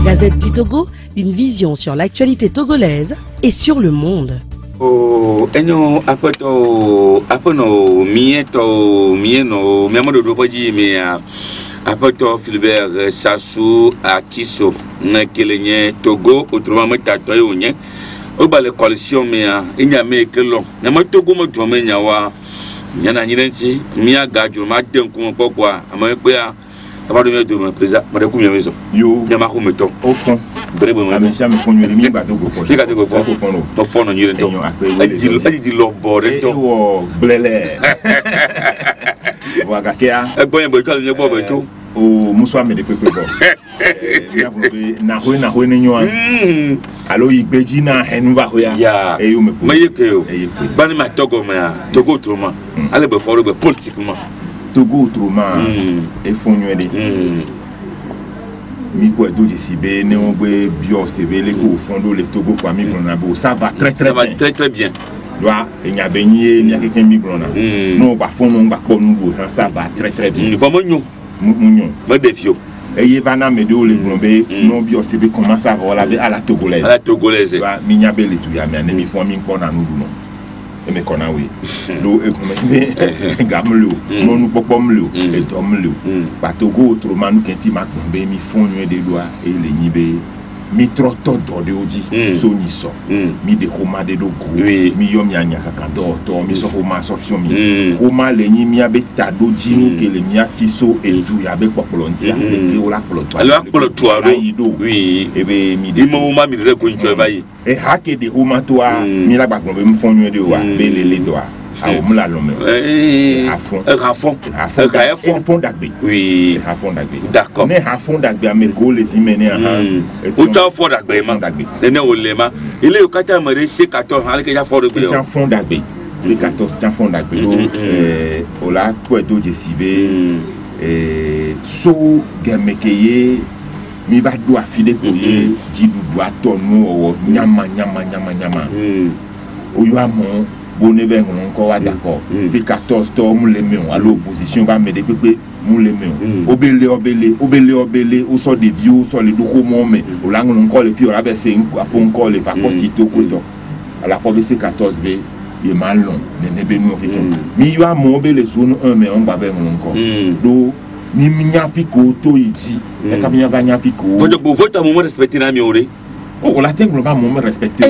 Gazette du Togo, une vision sur l'actualité togolaise et sur le monde. Oh, enyo apoto apono mieto mieno miamodo dopoji me apoto Philbert Sassou Akiso nkelenye Togo autrement metato yonye obale coalition me inyame kelo nyama Togo mo tome nyawa nyana nyinenti mia gadjo ma denku pokwa amape a abado me do me président ma de ku miameso yo nyama ko meton au fond brebo mo amencia me fonu mi bato go ko ko fono to fono nyire to di lo bore to wo blele wa gakea egbo yen bo to le bo to o muso ame de pepe bo mi abulo na ho ni nyo alo igbeji na henu ba ho ya e yo me po mayeke o bani ma Togo ma Togo troma ale be foro be politiquement Togo autrement et fonnué mi ko do jesibe ne on gbe bio sebe le ko fondo le Togo kwa mi blona bo ça va très très bien. Ça va très très bien. Doa enya benye ni akeke mi blona. No ba fondo ngba ko nu bo ça va très très bien. Ba mo nyon. Ba defio. Et Yevana me do le blombe no bio sebe commence à avoir à la togolaise. À la togolaise. Doa mi nya be le tu ya mi mi fo mi ko na nu no. E me kona we lo e come gamlo no nu popomlo e domlo ba Togo autrement nous kenti makbombe mi fonnu de doa e le nyibe mi trotto do de oji so ni so mi de homa de do go mi yo mi anya kaka do to mi so homa so fio mi homa le nyi mi abe tado ji no ke le mi asiso e du ya be popolontia e o la poloto ala poloto oui e be mi de mo ma mi de ko ncho bayi e hake de homa to a mi la gbagbo mi fonnu de wa be le do a o mula lome à fond d'agbe oui à fond d'agbe d'accord mais à fond d'agbe à me go les imene à autant fond d'agbe ma ne o lema il est au kata mare C14 avec déjà fond d'agbe c'est fond d'agbe C14 c'est fond d'agbe o la ko do jesibe so gamekeye mi va do afile ko ye jidu do atonu o nyama o yo amon bonne ben encore wa d'accord c'est 14 to mu le meon à l'opposition ba me de pepe mu le meon obele o so de vieux so le doko mo me o la ngon encore le fi o la be se apon encore le fa ko sito ko to à la ko c'est 14 b e malon ne be no rito mi yo amon obele zone 1 mais on ba ben encore do ni minya fi ko to yiji e ka minya ba nya fi ko votre moment respecter na mi ore. Oh, la tête globale, mon respecté.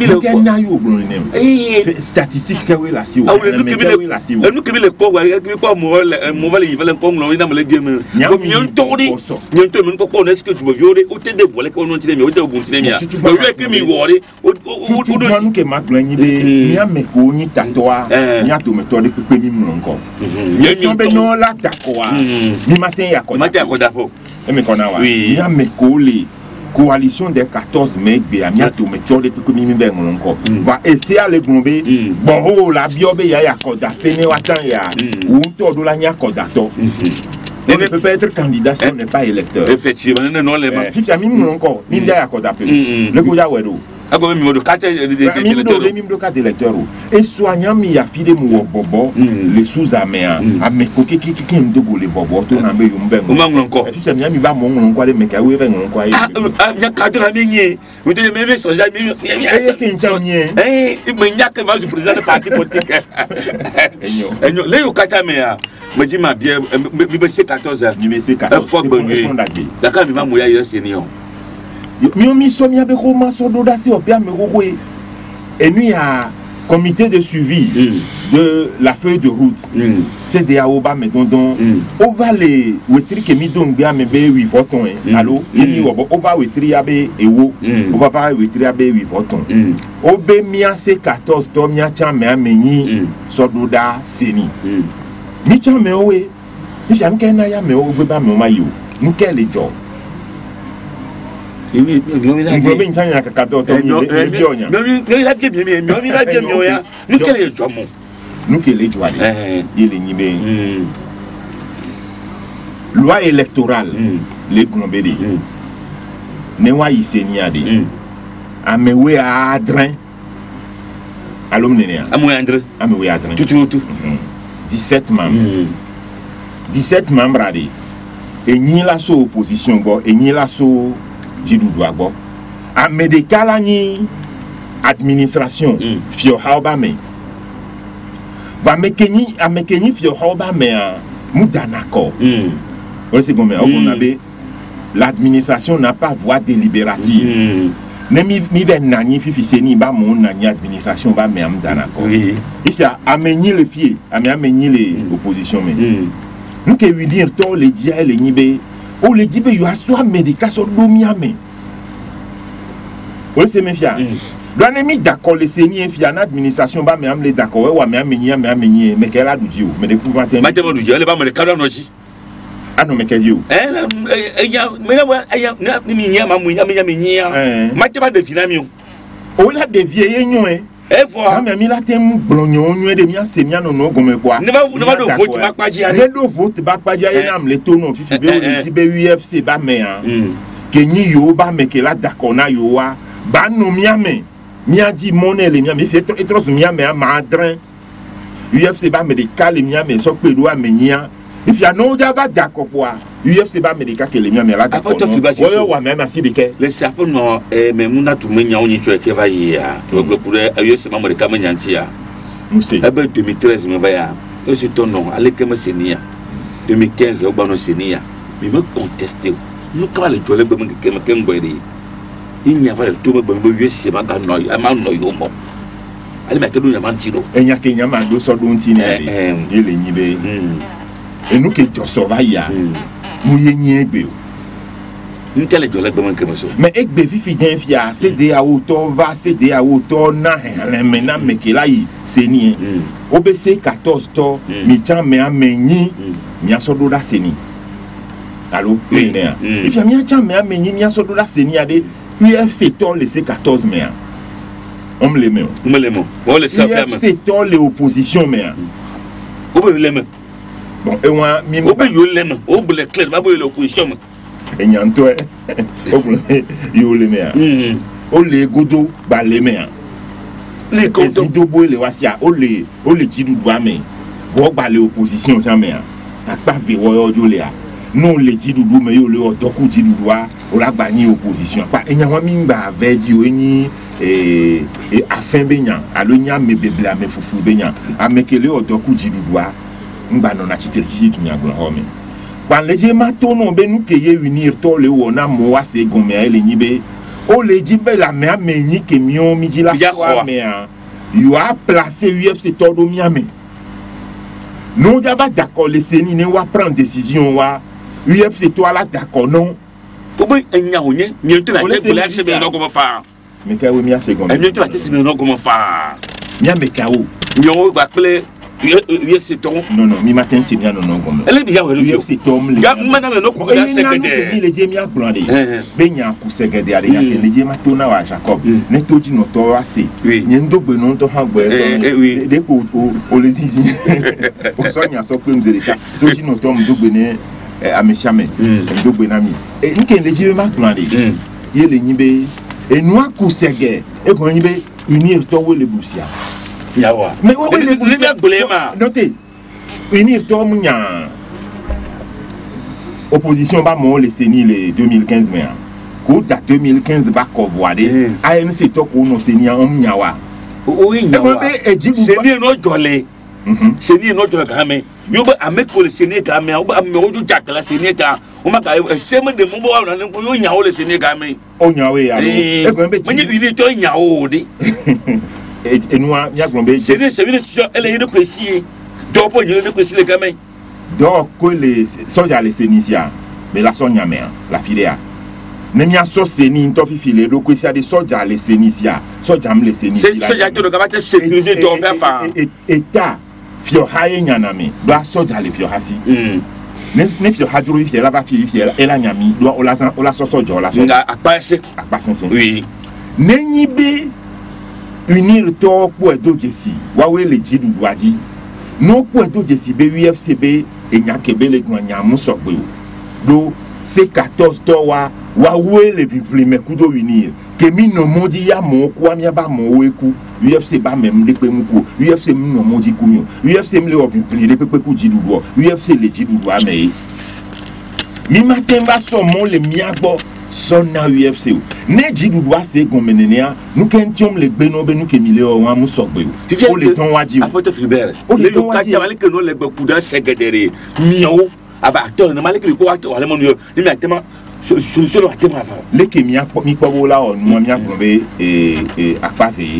Statistique, que la si. Ah, nous qui le corps, quoi, moi, il va l'imposer, il va me dire, comme il y a un tori, il y a un tori, pourquoi est-ce que tu veux violer, ou t'es dévoilé, qu'on a tiré, mais au bout de l'année, tu vas que m'y voir, ou nous que ma plagne, il y a mes coups, ni tatois, il y a tout méthode pour payer mon encore. Il y a non la tacoa, ni matin, il y a quoi, mais qu'on a, il y a mes coups, coalition des 14 mecs bien tout méthode pour que mimi ben encore va essayer à les gomber bon la biobe ya koda pene watan ya ou to do la nya koda to on ne peut pas être candidat si on n'est pas électeur effectivement non les ma ficha mimi encore mimi ya koda pene le ko ya wedo ago mimi do carte de carte électeur et soignant mi ya fide mu bobo les sous amea a me ko ki ndo go le bobo to na be yum ben encore ficha mi ba mo ngon kwa le meka we ben ngon kwa ya carte la mingi vous devez même so ja mi ki ntanye me nyaka va du président de parti politique enyo le yo kata me ya me dit ma bien mi be C14 mi be C14 fond d'agbe d'accord mi ma mo ya yo senior mi so mi abe ko ma so do da si opia me ko et nous il y a comité de suivi de la feuille de route c'est des aoba mais donc on va les wetri que mi don bia me be 8 votons allo ni on va wetri abe ewo on va pas wetri abe 8 votons obe mi a C14 to mi a cha me ameni so do da seni mi cha me owe mi cha nke na ya me o gbe ba me o ma yo nke le jo ngombe ntanya kakato to mi bionya mi la bien ya nous quel est jomo nous quel est joali il est nibe loi électorale les gombeli ne wa yisenia de amewe adrin alomnenia amewe adrin tout 17 membres 17 membres ade et ni la so opposition go et ni la so jidudu abo amedekala ni administration fio haoba me va mekeni amekeni fio haoba me mudanako c'est bon mais on avait l'administration n'a pas voix délibérative ne mi ven nani fifi seni ba mon nani administration ba me am danako il s'est amené le fier amené les oppositions mais nous que lui dire to les dia les nibe o les dibe yo aswa médical so do miame o c'est méfia doit mis d'accord les seni fia na administration ba me am les d'accord wa me amené mais qu'elle a du dio mais de pouvoir mais du dio le ba me cadre noji ah non mais qu'est-ce que la de vieilles nuits et voilà mais mi la tem blognon nuit de mia semia no no gomme bois ne va do vote ba paji ale do vote ba paji ale nam le tono fifi be o be UFC ba me ke ni yo ba me ke la d'accord na yo wa ba no mia me mia di monnaie le mia me fait trop mia me madrin UFC ba me de cale mia me so pe do amenia. If you know Java d'accord quoi, UFC ba médical que les miens mais là d'accord. Ouais ouais même assez de que. Les sapons non mais muna tu menya on yitwa ke va ya. Tu veux pour UFC ma médical menyantia. Moussé. Eh ben 2013 me va ya. C'est ton nom, allez que me senia. 2015 au bano senia. Mais me contester. Nous quand les jolé be me que me boyé. Il n'y a pas tout me UFC ba ga no, ama no yo mo. Allez mettre nous na mantiro. Enya Kenya ma do so don tini ele nyibe. Et nous qui Josovaya, nous y ébé. Nous quel est le domaine que monsieur. Mais ek be fifi bien fia, c'est des auto va, c'est des auto na maintenant mais que là c'est ni. OBC 14 to, mi chan me ameni, mi asodo da seni. Allô, lénéa. Et puis mi chan me ameni, mi asodo da seni ade UFC to le C14 mais. On me les met. On me les met. On les sait bien. UFC to les oppositions mais. On me les met. Bon, et moi, mi au pays l'aime, au blé clair, va pour l'opposition. Et nyanto, au blé, yo le mea. Au le godo, ba le mea. Les godo boy le wasia, au le tidu douame. Vo ba le opposition jamais. A pas ve wo jo le a. Non le tidu dou me yo le odoku tidu doa, o la bani opposition. Pa e nyanwa mi ba ve yo ni et afin benya, alo nya me bebla me fufu benya. A mekele odoku tidu doa. Mba non a titeli qui m'a gouverné. Quand les gens m'attendent, ben nous qui y unir tous les ouana moi c'est comme elle nibe. Oh les dit ben la mère meni que mion midi la soir mais you a placé UFC tout do miami. Non d'abord d'accord les seni ne wa prendre décision wa UFC toi là d'accord non. Pourquoi il y a rien mieux tu vas te la c'est bien comment faire. Mais ka oui mia c'est comme. Mieux tu vas te c'est bien comment faire. Mia me ka o. Mieux va appeler UFC Tom. Non, mi matin c'est bien non comme. Elle est bien UFC Tom. Ya madame no ko ya secrétaire. Il est bien blondé. Benya ku secrétaire ya ke leje matona wa Jacob. Ne toji no to ase. Nyendo benon to hangbo e. De ko o lezi. O sonya so pe mzereka. Toji no to mdo bene amesiame. Mdo benami. E nke leje ma blondé. Ye le nyibe e noa ku sege. E ko nyibe unir to we le busia. Yawa. Mais oui, les notez, unir Tom nya opposition ba mon les seni les 2015 mais ko da 2015 ba kovoade ANC to ko no seni am nyawa oui nyawa seni no jole seni no jole game yo ba ameko le seni game o ba amewo jakala seni ta o ma ka seme de mo ba na ko yo nyawo le seni game o nyawe ya no e ko be ti unir to nyawo de et nous ya glombe c'est elle est de précis donc pour de précis les gamins donc que les soja les senisia mais la sonya mère la fidèle ne mia so seni to fifile do ko sia de soja les senisia soja me les senisia c'est soja to ga ba sécuriser to faire fa état fio haye nyanami do soja le fio hasi ne fio hajuru fio la ba fio ela nyami do o la so soja la so a passer oui nenyibe unir to pour do jesi wawe le jidu doaji no pour do jesi be UFCB e nyakebe le gwanyamu sogbe do C14 to wawe le vivre me kudo unir ke mi no modi ya mo kwa mi ba mo weku UFC ba mem de pe muko UFC mi no modi kumio UFC mi le vivre de pe ku jidu do UFC le jidu do amei mi matin ba so mon le miagbo sonna UFC ne jidu doit se gomenenia nous kentiom le gbeno be nous kemile o wan mu sogbe o le ton waji o apote Philbert o le ton waji le que non le kuda secrétaire miao aba acteur na malike ko acteur wala mon yo ni mi atema solution atema fa le ke mi po la on mo mi agbe apave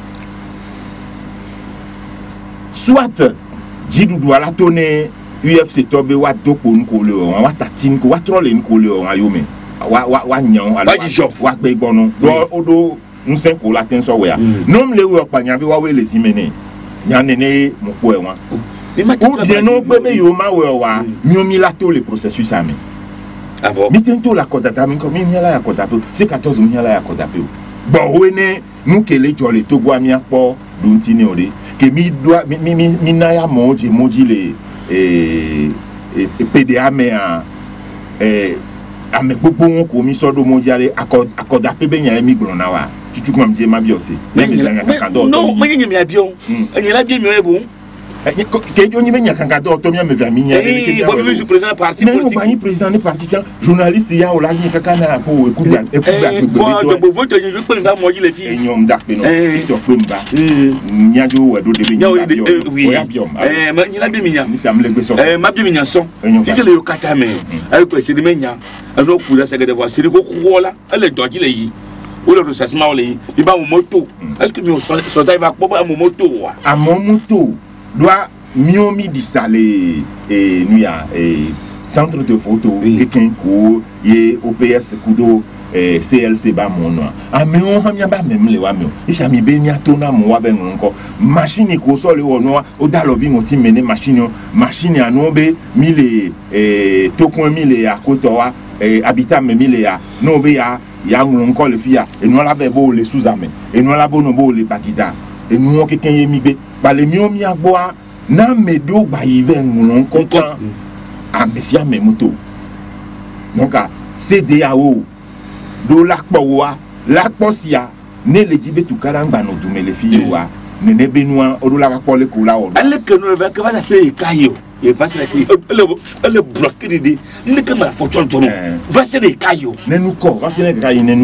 soit jidu doit la tourner UFC tobe wa dopo nkole o wa tatin ko wa trole nkole o ayome wa nyan ala wa gbe gbonu do odo nsen ko la ten so we a nom le we opanya bi wa we le simene nyan nene mo ko e won o bien no bebe yo ma we wa mi o mi la to le processus ame ah bon mi tento la kodata mi ko mi la ya kodata c'est 14 mi la ya kodata bon we ne nous que les jolé to gwa mi apo dontini ode ke mi doa mi na ya moji le PDA mais ame gbogbo won ko mi sodo mo jare akoda pe be yan mi gbon na wa tutu ko mi ma bi ose me mi yan kan do no me yan mi abion enye la bi mi e bon ke jo ni me yan kan do to mi me va mi yan ke bo mi président parti politique mais président parti journaliste ya o la ni kan na ko écoute de bo vote ni je peux pas moji les filles enyom dak pe no so ko mba nya jo we do de be ni ya biom ma ni la bi mi nya ni sam le gbe so ma bi mi nya so ke le yo kata me ay ko se di me nya ano ku da sege de voir se ko khola ele doji le yi o le recensement o le yi bi ba mo moto est-ce que mi so dai va po ba mo moto wa a mo moto doit miomi di sale nuya centre de photo quelqu'un ko ye OPS kudo CLC ba mo no a me on ha mi ba mem le wa me o isha mi be mi atona mo wa be nko machine ko so le wo no o da lo bi mo ti mene machine anu be mi le tokun mi le akoto wa habitat me mi le ya no be ya nko le fia e no la be bo le suzame e no la bo no bo le bagida e no quelqu'un ye mi be ba le mi o mi agbo na medo gba ive ngun kontan amesia memuto donc CDAO do lakpo sia ne le jibe tu karangba no dumele fi wa ne ne benua o do la ko le ko la o ale que no va que va se kayo e va se le bloquer de ne que ma fortune tono va se le kayo ne nu ko va se le kayo ne nu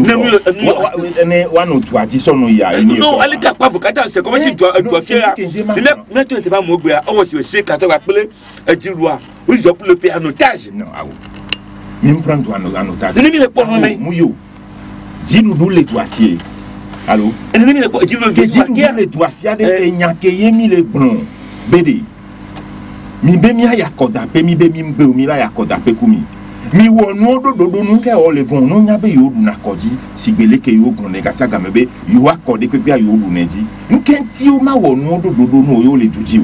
ne wa no tu aji so no ya ni no ale ka pa vokata c'est comme si tu fier ne tu n'étais pas mo gbe o si se ka to va pele ejiruwa o je pour le payer en otage non ah mi prendre en otage ne le pour moi muyo jidu du le dossier allô ne le pour jidu le dossier de nyake yemi le gbon bede mi be mi ayakoda pe mi be mi mbe o mi la yakoda pe kumi mi wo nu do nu ke o le von no nya be yo du na koji sigbele ke yo gun ne ga saga me be yo akode pe bi ayo du neji nkenti o ma wo nu do no yo le juji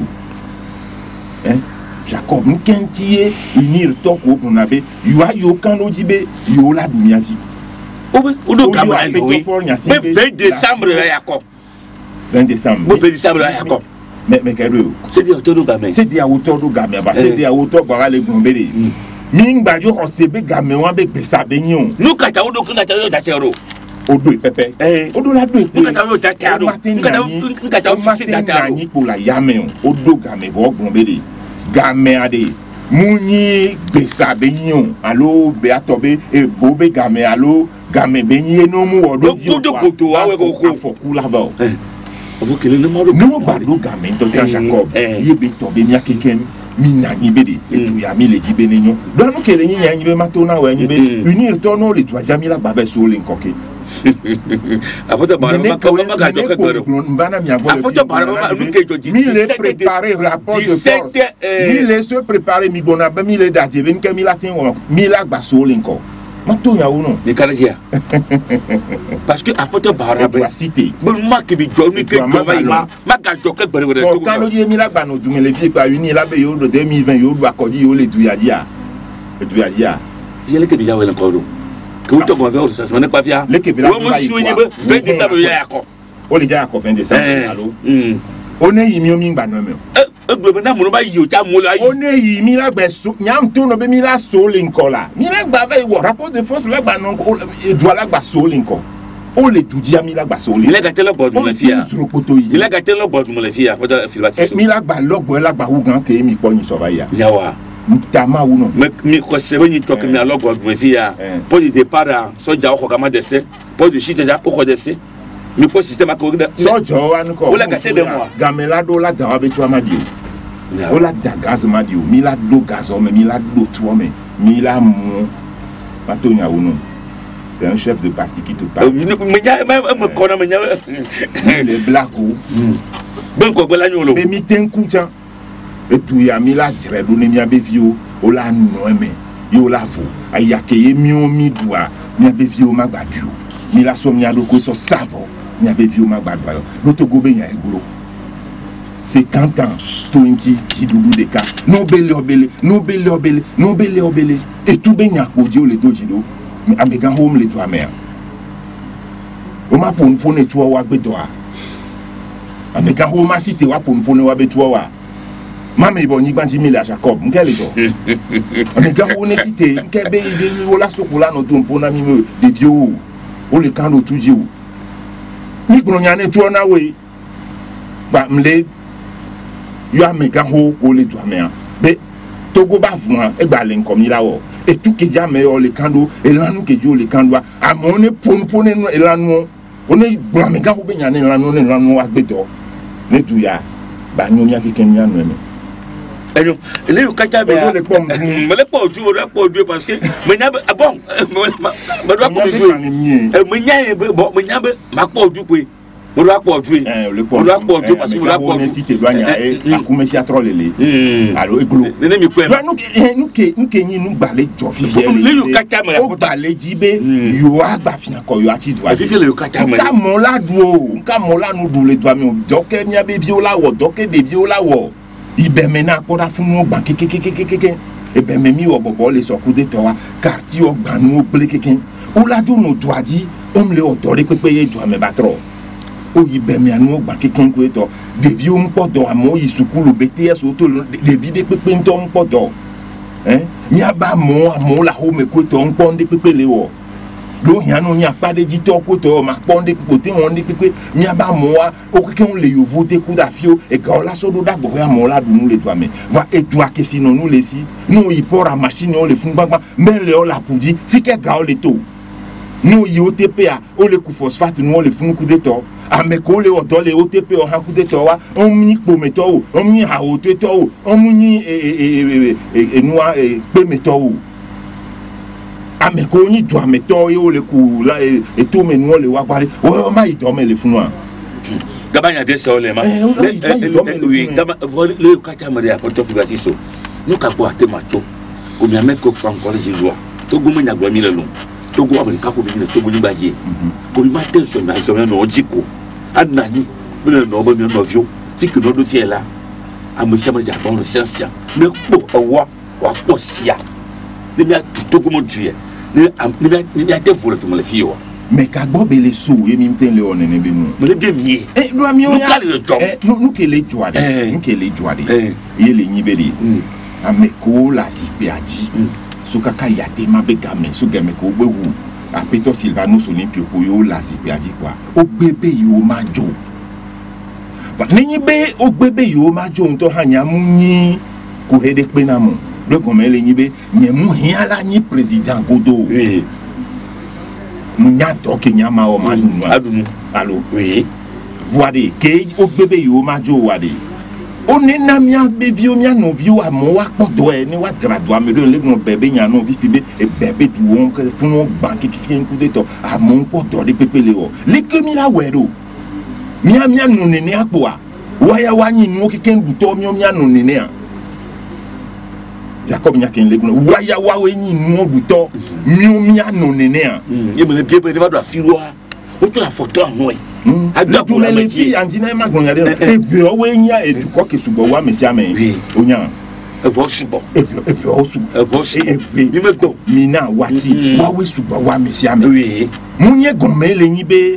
o Jacob nkenti unir toko na be yo kan lo jibe yo la dunia ji o do gama yo be 20 décembre la yakko 20 décembre bo 20 décembre la yakko mais kero c'est dire autour do gamin c'est dire autour do gamin ba c'est dire autour ba le gombele mingba jo on sebe gamin wa be gbesa be yin o nu kata o do kata yo datero odo pepe odo la do nu kata yo datero nu kata o fixer datero ni pour la yamen odo gamin vo gombele gamin ade muni gbesa be yin o alo be atobe e bo be gamin alo gamin be yin no mu odo ji o wa we ko foku la ba vous que le numéro no ba do gamin to Jacob yebe to be mi akeken mi na ni bede etu ya mi le jibe ne nyo do no kele yin yan yibe matona wa yibe unir to no le tu ajami la ba be so le nkoke apota bara ma ka jo ke gbero mbana mi agbo apota bara ma nu ke jo mi le préparer rapport de force mi le se préparer mi bona ba mi le daje ben ke mi la tin wo mi la gba so le nko mato ya wono le karajia parce que apota bara ba cité bon ma ke bi jo ni ke jo va ma ga jo ke gbero to kan lo je mi la gba no dumele fi pa uni la be yo do 2020 yo do akodi yo le du ya dia je le ke bi ja we nko do que vous te convaincre ça n'est pas fiable le kebila o mo suñi be 20 décembre ya yako o le ja yako 20 décembre allo o ne yi mi o mi ngba no me gbe na mo ba yi o ta mo la yi o ne yi mi la gbe so nyam to no be mi la so le nkola mi la gba be wo rapport de force la gba no do la gba so le nko o le tuji mi la gba so le mi la ga tele board mo le fia mi la ga tele board mo le fia for the filbatiso mi la gba logbo la gba wu gan ke mi po yin so ba ya yawa Mutama ou non. Mais quoi c'est venu toi que alors quoi me via pour le départ soja au comment descend pour de chite déjà au descend mais pour système à corriger soja wan ko o la gâté de moi gamela do la da be tu amadio o la da gaz madio mi la do gazo mais mi la do tu mais mi la mo matonya ou non. C'est un chef de parti qui te parle. Les blacks. Ben quoi la nyolo. Mais mi ten kucha. Et tout ya mi la jere do ne mi abevio o la noeme. Yo la fo. Ayake ye mi o mi doa. Mi abevio magbadio. Mi la so mi adoko so savo. Mi abevio magbadio. L'autre gobe nya egolo. 50 ans, 20 qui doudou de cas. No bele obele, no bele obele, no bele obele. Et tout ben nya kodio le dojido. Mais American home les trois mères. On m'a pour une toi ou à bétoa. American home a cité ou pour une wa bétoa. Maman bon, il va dire à Jacob. Quel est toi? American home est cité. Quel bé, il la socola no ton pour n'ami de vieux ou le camp de tout dieu. Ni qu'on y a ne toi na we. Bah m'le. You American home ou les trois mères. Mais Togo ba fun e gba len comme il a o. Et tout qui a meilleur le cando et là nous qui joue le cando à mon pon et là nous on est blanc mais quand vous bien là nous à béton ne tout ya ba nous y a quelqu'un y a nous et donc les kata mais les pommes parce que mais bon mais doit pas jouer mais nya bon mais nya ma pas du quoi on doit pas jouer on doit pas jouer parce que on doit pas si te douane et à commencer à troller alors écolo nous nous balé jofifier les kata mais o balé jibe yo agba fian ko yo ati doa fifi le kata mais ka mola duo ka mola nous doule doa mais doke mi abe viola wo doke de viola wo ibe mena ko da funu ogba kekekekekeke ebe memi wo bobo le so ku de to wa karti ogba nu ogle keken o la do no doa di on le odore pepe ye doa me batro oyi bemi anu gba keken ko eto devi o npo do amo yi sukulu BTS o to devi de pepe nto npo do mi aba mo la ho me ko to npo nde pepe le wo lo yan no nya pa de jito ko to ma po nde ko te won nde pepe mi aba mo wa o keken le yo voter ku da fio e ga la so do da bo ya mo la du nu le to ame va et toi que si non nous les si nous y pour la machine on le fun gbagba mais le o la poudi fi ke ga o le to nous y OTP a o le ku phosphate nous on le fun ku de to ameko le odo le OTP o haku de to wa on mi po meto o on mi ha o te to o on mi noa pe meto o ameko ni do ameto o le ku la e to me no le wa gbare o ma i do me le funu a gabanya de so le ma oui gaba le kata ma de apoto fibatiso no ka po ate macho ko mi ameko franco le jilwa to gumu nya gwa mi le lo Togo America ko bi Togo ni baje ko ma ten so na so na ojiko anani bele no ba mi no vio ti que no do tie là amusia ma ja bon science me po owa wa po sia ni mi Togo mo due ni ate volo to mo le fio mais ka gbo bele so e mi ten le one ne be nu me le bien mi do mi o ya nu ke le joade ye le nyiberi ameko la si pe aji Sukaka yate mabegame sugame ko gbewu apeto Silvanus Olympio ko yo la si pe aji kwa o bebe yo majo va ni be o bebe yo majo nto hanya munyi ko hede pe na mo de gome le nyibe nyemu hiala ni president godo munya to kenya ma o madunu allo oui voade ke o bebe yo majo wade on est namia bevio mia no vio a mo wa podo e ni wa trado a me do le no bebe nya no vi fibe e bebe du on ke funu banki kikin ku de to a mo podo de pepele o le ke mi la wero mia no nene apo a wa ya wa nyi no kikin du to mia no nene a Jacob nya ken le no wa ya wa we nyi no du to mia no nene a ye me le bebe de va do afiroa o to la photo en noi Adapou la métier andina ma gonyade e ve o we nya e du ko ke subo wa mesia me onya e vo subo mi me go mina wati wa we subo wa mesia me oui munye gome le nyibe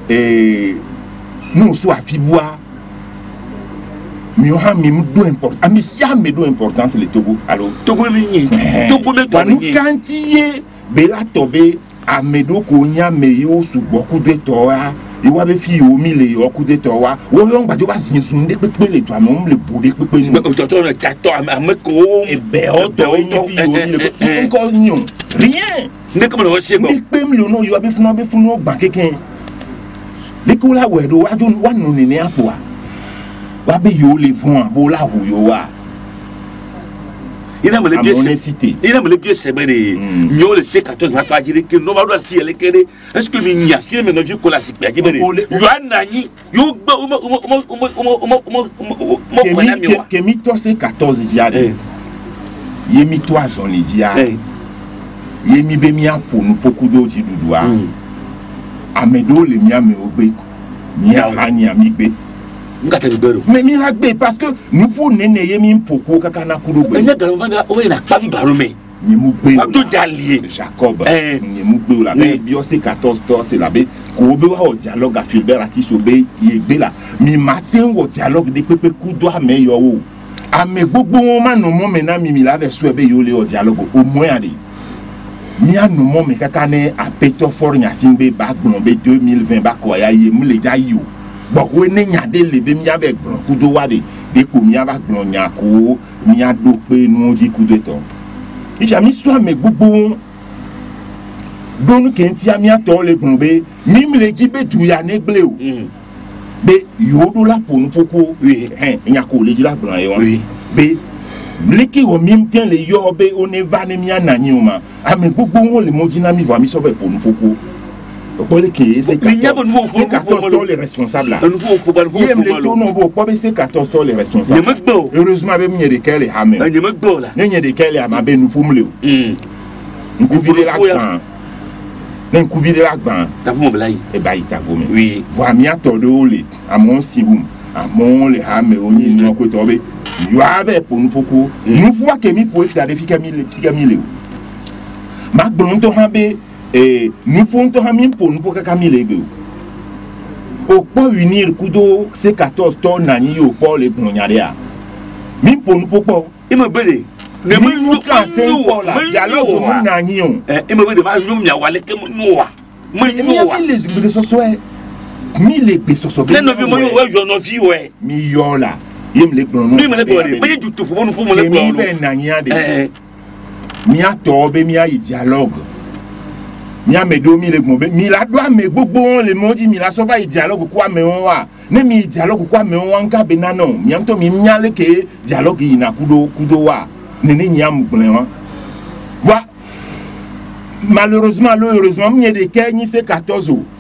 no so afibua mi o ha mi do important amisia me do importance le Togo allo Togo mi Togo me to ni kantiye bela tobe amedo ko nya me yo subo ku de to a il va faire au milieu au coup de toi ou on va dire vas-y nous ne peut les toi mais on le bouder peut nous autant le tato à me ko et ben autant il encore non rien ne comme le aussi bon mais même le non il va faire ba quelqu'un les ko la we do wa no ne ne apo wa be yo le fun bo la hu yo wa il a me le pied c'est ben yo le C14 va pas dire que non va doit si elle est est-ce que mi a si me no ko la si pe je ben yo anani yo que mi to C14 dia ye mi to azon le dia ye mi be mi apo no poku do ji dudua amedo le mi ame ogbe mi ani ami gbe mais mi la gbe parce que nous faut nene ye mi poko kaka na kudo gbe enya garu vanda o na pa vi garu me ni mu gbe to dalier Jacob ni mu gbe la be bi o se 14 to c'est la be ko be wa o dialogue a Philbert ati so be ye gbe la mi matin wo dialogue de pepe kudo ame yo o ame gbogbo won ma no mo me na mi la ve so e be yo le o dialogue au moins ade mi a no mo me kaka ne a peto for nya simbe ba gbon be 2020 ba ko ya ye mu le ja yo bon we ne nya de le be mi avec gbon kudo wa de ko mi aba gbon nya ko mi a do pe nu ji kudo to ija mi so me gbogbo donu ke nti ami ato le gbon be mi mi le ji be du ya ne gble o be yo do la ponu poko nya ko le ji la gbon ye won be mleki o mi tien le yo be o ne va ne mi anani o ma ame gbogbo won le mo jina mi va mi so be ponu poko opole ke c'est 14 les responsables là il aime le tournon bo po be c'est 14 les responsables heureusement be mi de kele ha me ne de kele ha ma be nu fumle o nkuvile la gban ne nkuvile la gban ta fu mo blai e ba ita go me oui voir mi atodo le amon sibum amon le ha me o ni no ko to be yo ave ponu poko nu fu wa ke mi po fi ade fi ke mi le ma gbon to ha be nous faisons un peu pour nous pour que Camille au pas unir kudo C14 ton nani au pas les gnoniaria même pour nous pour pas il me belle ne me nous casser pour la dialogue mon nani on il me belle ma nous ya wale que noa mais les besoins soit mi les besoins les no vi mo yo no vi we mi yo la yem les gnono mi me le belle mais du tout pour nous le mi ben nani ade mi a tobe mi a dialogue mi a me do mi le gbe mi la do me gbogbo le mo di mi la so ba dialogue kwa me won wa ne mi dialogue kwa me won nka be na no mi am to mi nya le ke dialogue yi na kudo wa ne ne nya mu gben wa wa malheureusement mi de ke ni c'est 14 o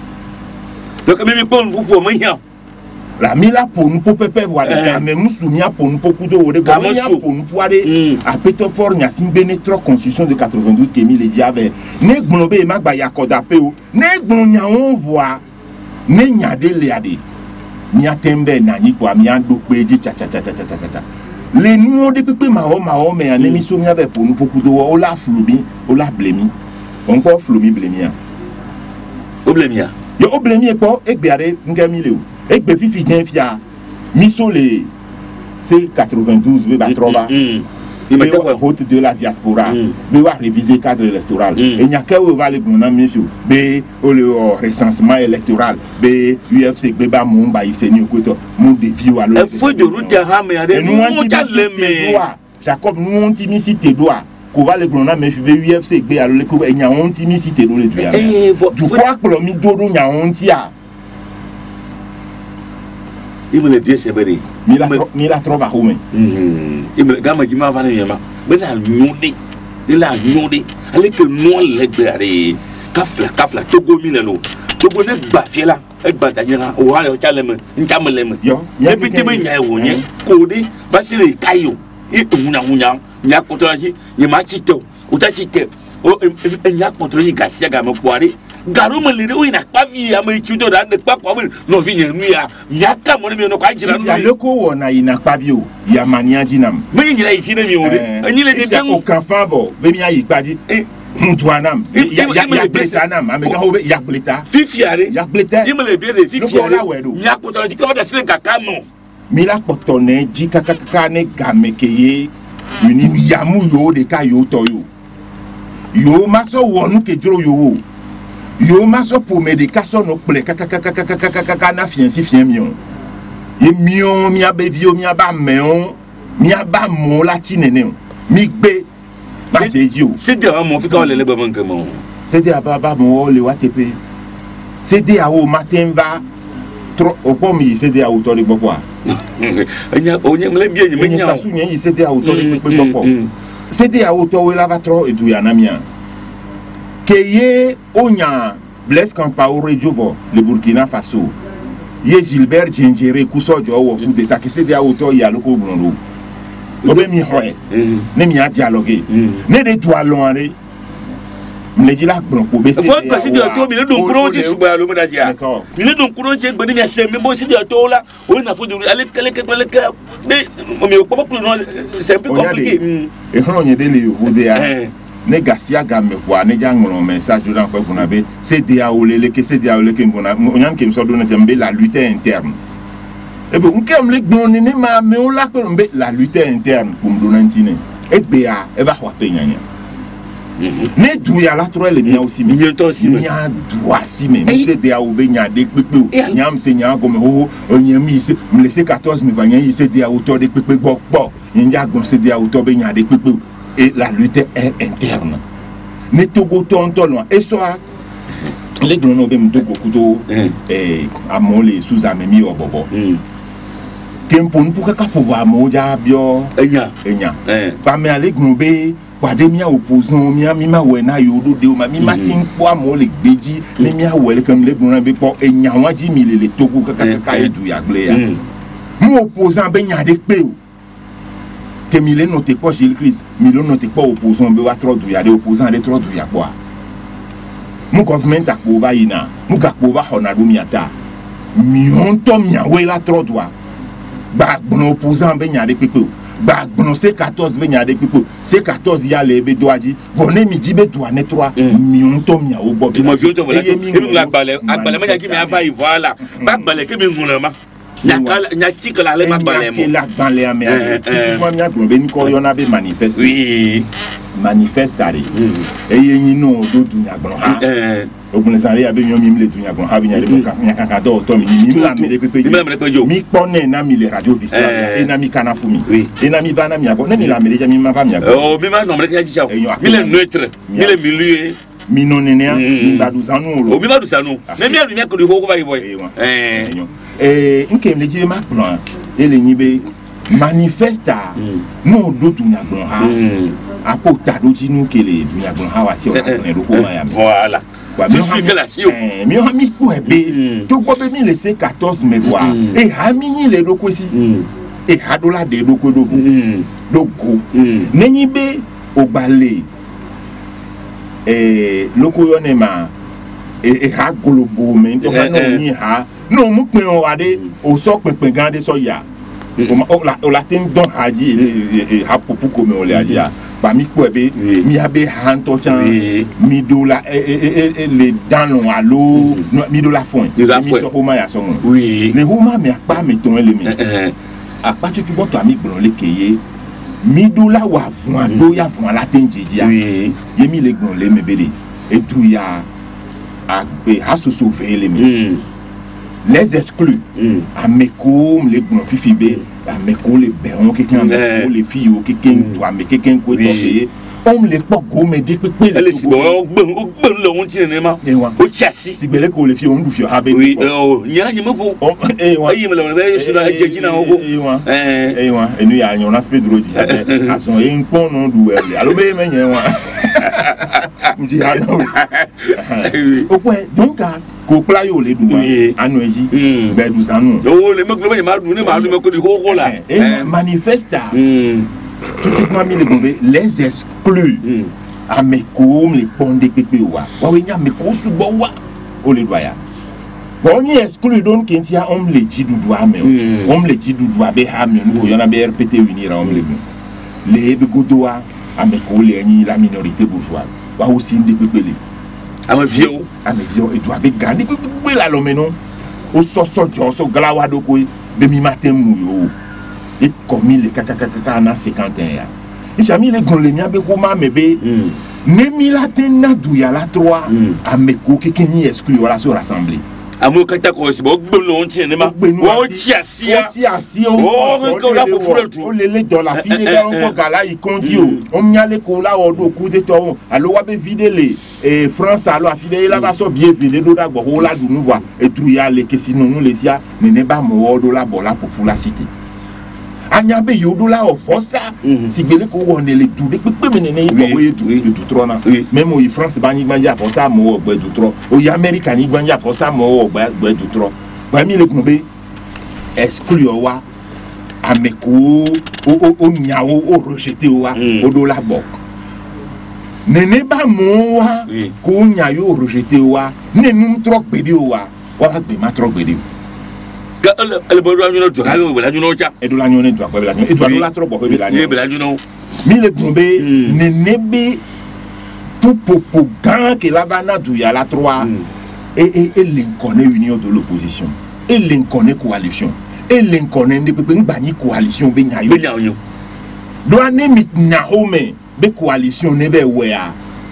donc mi pon pour mo yan la mi la pour nous pour pepe voilà mais nous soumia pour nous pour kudo o de pour nous pour aller à Pétofor nya simbene trop constitution de 92 que mi le dit avec ne gbonbe e magba yakoda pe o ne gbon nya on voit ne nya de le ade mi atembe na ni kwa mi ando pe ji cha le nu de pepe ma o me ane mi so mi avec pour nous pour kudo o la flubi o la blemi on ko flumi blemia o blemia yo o blemi ko egbeare ngami le o et be fifi gen fia miso le C92 be ba trova il me vote de la diaspora be va réviser cadre électoral et nya ka we va le gona miso be o le recensement électoral be UFC be ba mon ba iseni okoto mon défi wa lo faut de route ha me ade nous calme Jacob nous on timicité doit ko va le gona me be UFC be alo le ko nya on timicité do le du ya du quoi que mi do nya on tia il me le bien c'est vrai mi la trova home il me gama jima va na ma be na nyode ale que non le gbere kafla togo mi le lo togo ne ba fiela e ba tajira o ha le chaleme nchamele yo e bi te me nya e wo nye ko de ba sire kayo e hunya nya kotoraji ye ma chito utachite o nya kotoraji gasia ga mo kware garu malire o ina pavi ama chudo da de papa no vi nyamia nyaka mo ne no kwa jira no ya leko wona ina pavi o ya mania jinam me nyira ichi na mi o de ni le de tem o kan favor be mi ayi gbaji ntuanam ya bleta nam amega ho be ya bleta fifiare ya bleta imele be de fifiare nyako to di kama da sile kaka no mi la potone ji kaka ne gamekeye uni yamu yo de ka yo to yo maso wonu ke joro yo yo maso pour médication no ple kaka na fianci fien mion ye mion mi abevio mi aba meon mi aba mo latinene mi gbe ba je yo c'est de mon fi ka le ba man kamo c'est de baba mo le watepe c'est de au matin va trop au pomi c'est de auto de quoi anya onye mle bien ni menya ça sounya c'est de auto de quoi c'est de auto we la va trop et tout ya na mia Keye Onya Blaise Compaoré Jovo le Burkina Faso ye Gilbert Djengere Kouso Jowo coup d'état que c'est des auteurs ya loko blondo obe mi hoye ne mi a dialoguer ne de toi lonare me dit là bon ko be c'est quoi que de to mi le don kuro ti suba lo meda dia mi le don kuro ti gbani mi se mi bo si de to la o na fo de ale mais mi o pas no c'est un peu compliqué et on y de le vodé ne gasia game kwa ne jangolo message dans quoi qu'on avait c'est dia olele que c'est dia olele que mbona onyan ke mso do na tembe la lutte interne et bon kem le gboni ne ma me on la ko mbe la lutte interne pour donantine et bea e va hope nyanya ne du ya la tro le nya aussi mi to si mi nya droit si mi c'est dia obe nya de pepe nyam se nya go me ho onyami se me laisser 14 mi va nya c'est dia auteur de pepe gbogbo nya go c'est dia auteur be nya de pepe et la lutte est interne. Ne togo tonton loin. Et soit les grenobes me togo kudo et à mon les sous amemi au bobo. Kempon pour que pouvoir moja bio enya. Pas mais les grenobes pas des mia opposants mia mima wena yodo de ma mima tin kwa mo les beji les mia wele comme les grenobes pour enya waji mille les togo kaka et du yagle ya. Mo opposant ben nya de peu. Que Milé n'était pas Gilles Christ, Milé n'était pas opposant, mais à trop douillard, opposant à trop douillard quoi. Mon gouvernement a pour vaina, mon gars pour va on a domiata. Mion tom ya ouais la trop douillard. Bah bon opposant ben y'a des pipos. Bah bon c'est 14 ben y'a des pipos. C'est 14 y'a les bédouaji. Venez midi bédouan net 3. Mion tom ya au bob. Tu m'as vu voilà. Et nous la balai, mais y'a qui m'a vaille voilà. Bah balai que bien ma. Nya tika la le magbalé mo la dans les mais moi mia globé ko yona be manifeste oui manifeste ari et yeni no do dunya gbon ha ogun sare abe yon mi le dunya gbon ha bi nya le ka do to mi la me le pepe mi pone na mi le radio victoire et na mi kana fumi et na mi va na mi abo na mi la me le mi ma va mi abo oh mi ma no me ka ji cha mi le neutre mi le milieu mi non nene mi ba du sanu o mi ba du sanu mais mi ko di ko va y boy nke me dit ma plan et le nibe manifesta no do dunya gbon ha apota do ji nu kele dunya gbon ha wa si o na do ko ma ya voilà tu suis glaciaux mi o mi ko ebe to gbo be mi le se 14 me voir et ha mi ni le do ko si et ha do la de do ko do fu do ko neni be o gbale loko yo ne ma et ha golobo me to ka no ni ha non mu pe o ade o so pepe gande so ya o la tin don haji e ha popu ko me o le aja ba mi ko ebe mi abe hanto chan mi do la le dans l'on alo mi do la fond mi so homa ya so oui le homa me apa me ton ele mi apa tutu bo to ami gbon le keye mi do la wa fun do ya fun la tin jeji ya ye mi le gbon le me bele e tu ya agbe ha so so ve le mi les exclus à Meko les gonfifibé à Meko les béons quelqu'un les filles ou quelqu'un toi mais quelqu'un quoi on les pas go mais des pépé les si bon le on tient nema au chassis si belé ko les filles on du fio habe oui nya nya me fo ayi me le sur la jeji na ogo et nous ya on aspect de rodi à son un pont non doué allo be me nya wa m'di ano au point donc ko pla yo le duwa anu eji be du sanu le me ko ma du ne ma du me ko di ko la manifesta tout mi le bombe les exclus à Meko les pondé pépé wa we nya Meko su bo wa o le doya bon ni exclu donc kintia on le dit du doa me on le dit du doa be ha me ko yona be rpt unir on le be godoa à Meko le ni la minorité bourgeoise wa aussi de pépé le à me vieux et doit be gandi pépé la lomenon o so jo so glawa do ko demi matin mouyo et comme il est kaka na 51 ya il jamais les gon le mia be ko ma mebe Nemila tena douya la 3 ameko kekeni exclu wala sur l'assemblée. Amu kata ko si bo gbe no nti ne ma wo chiasia o ko la foforo tu o lele do la fille da on ko gala i konji o miale ko la o do coup de to allo wa be vide le France allo afide la ba so bien vide do da gbo o la du nous voir et tout ya le que sinon nous les sia ne ba mo o do la bo la pour la cité anyabe yodo la o fosa si bele ko won le tout de pe menene ko we tout trop na même o France ba ni gbanja fosa mo o gbe tout trop o ya America ni gbanja fosa mo o gbe tout trop ba mi le kunbe exclu wa ameko o nyawo o rejeter wa o do la bo nene ba mo wa ko nyayo o rejeter wa nenu trop gbede wa gbe ma trop gbede le bodo ñu no to ha we la ñu no cha e do la ñu ne do akwa la ñu e do la trop bo be la ñu e be la ñu no mi le gnombe nenebe tout popo grand que la bana du ya la 3 et l'inconnu union de l'opposition et l'inconnu coalition et l'inconnu ne peut pas ni coalition be nyayo do ane mit na home be coalition ne be wea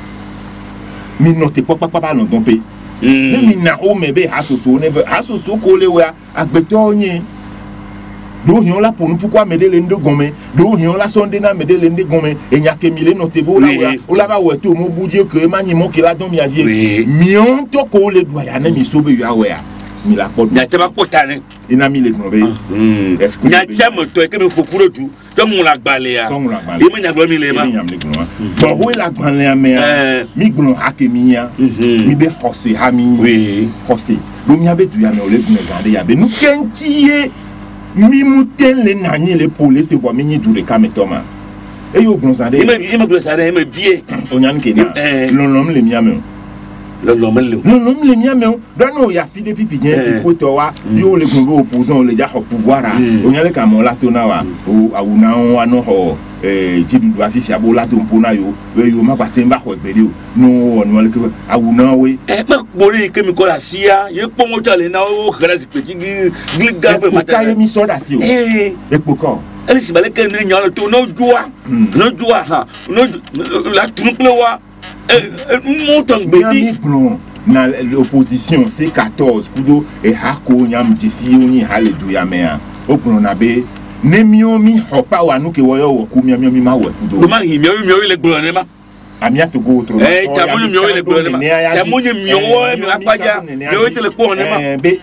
mi note papa no dompe mi na home be asoso ne be asoso ko le wea agbeto yin do hion la pour nous pourquoi me de lende gome do hion la sonde na me de lende gome e nya ke mile no tebo la wea o la ba weto mo budie ke mani mo ke la don mi adie mion to ko le do ya na mi so be ya wea mi la pot ya te ba potane ina mi le gombe est-ce que nya chamo to e ke me fofuro tu to mo la gbale ya e me nya gbo mi le ma bon wo la gbale ya me mi gbon hakemi ya mi be hose ha mi hose do mi ave du ya me o le gnezande ya be nu kentie mi mutele nani le pole se vo mi ni du le kametoma e yo gnezande e me gnezande e me bie onyan ke na lolom le mi ame lolom le mi ame do no ya fi de fifi jen ko to wa yo le gun opposant le ja ho pouvoir onyan le ka mo la to na wa o awuna wa no ho jidu do afifi abo la to mpona yo we yo ma batem ba ho gbere o no onu le ke awuna we ma gbori ke mi ko la sia ye po mo tale na o khara si petit gliga pe mata ka ye mi so da si o e poko ele si bale ke mi nyalo to no joa ha no la triple wa montant bébé na l'opposition c'est 14 kudo e hako nyam jesi oni haleluya mea okun na be ne miomi hopa wa nuke woyo wo ku miomi ma wo kudo do ma hi miomi le gboro ne ma amia to go tro ta mo miomi le gboro ne ma ta mo miowo mi apaja miomi te le po ne ma be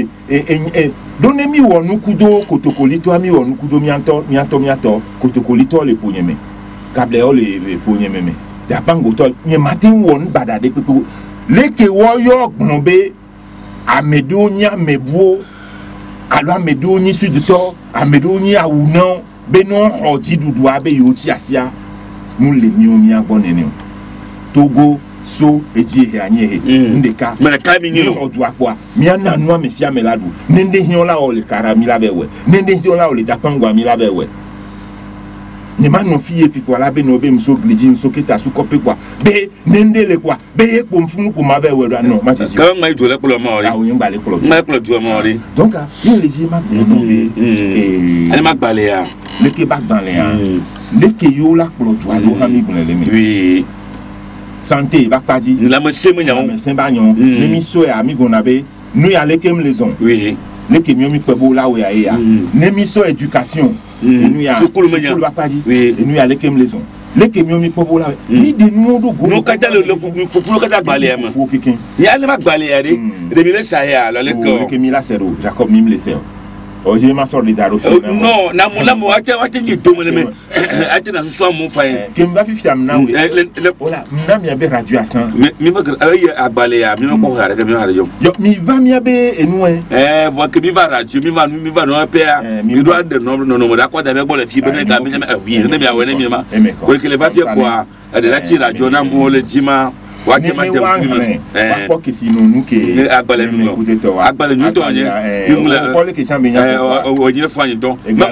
do ne mi wo nukudo kotokolito ami wo nukudo mianto kotokolito le ponyeme kable o le ponyeme me da bango tol ni matin won badade pepo leke wo yo gbonbe amedo nya mebuo alo amedo ni sudito amedo ni awunan beno hoti dudu abe yo ti asia mu le mi omi agbonene Togo so eji he anye he ndeka me ka mi ni odu apo mi ana nu amesia meladu nende hion la o le kara mi la bewe nende hion la o le japangwa mi la bewe ni manu fiye fi kwa la be no be mso gliji nso keta su kope kwa be nendele kwa be ye ko mfunu ko ma be we no ma ti ka ma ijo le polo mo ri a o yin gba le polo ma polo du mo ri donc ni le ji ma be no be ale ma gbale ya le ke ba gbale ya le ke yo la polo du alo ha mi gun le mi oui santé ba paji la me se me nyawo me se ba nyon ni mi so ya mi gun na be nu ya le kem les on oui le ke mi o mi pebo la we ya ni mi so éducation nous ya sukulu ba paji nous ya le kem les on le ke mi o mi pebo la mi de nu do go no kata le fofulu kata gbale ya ma ya le ma gbale ya de mi le sa ya le ko le ke mi la sero Jacob mi le sero o je ma so le daro no na mo ate ni do me ate na so mo fa ke mba fi fiam na we ola na mi be radio asan mi ma agbale ya mi ko hare ke mi hare yo mi va mi be enu vo ke mi va radio mi va no pe mi do de no mo da kwa da me bo le fi be ne ka mi me avi ne bi awe ne mi ma ko ke le va fi kwa de la ti radio na mo le jima wa ke ma te pa ko ke si no nu ke agbale nu to anye ko le ke chambe nya o ni fa yin don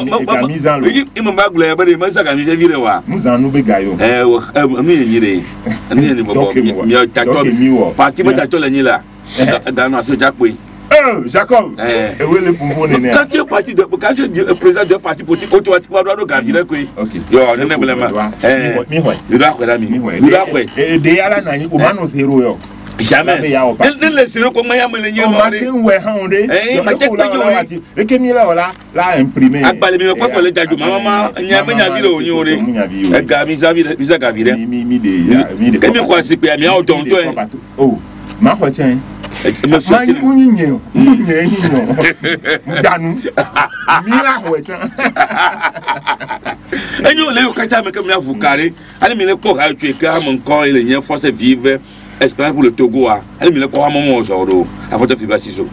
ma ma gbale ya bare ma sa ka mi je vire wa muzanu be gayo mi yire ni bo mi ta to parti ma ta to le ni la da no aso ja pe Jacob. Et où est le pouvoir néné? Quand tu es parti de, quand tu es président d'un parti politique, automatiquement, tu dois garder quoi. Ok. Yo, on est vraiment. Tu dois quoi, l'ami? Tu dois quoi? Et déjà là, nani, au mano zéro yo. Jamais. Le zéro, comment il y a mené? On matin ouais, on est. Et que mi là, là imprimé. Ah, pas le quoi pour le tadou, maman, il y a bien vu le oignon. Et Gabi, visa Gabi. Mi de. Quand tu crois c'est bien, mais au tonton. Oh, ma retient. Mani uninyo, danu. Mira hocha. Et nous les quand tu comme vous carré, allez me le corps à tuer car mon corps il est force vive, espérant pour le Togo. Allez me le corps à mon aujourd'hui. Après tu fais pas si so.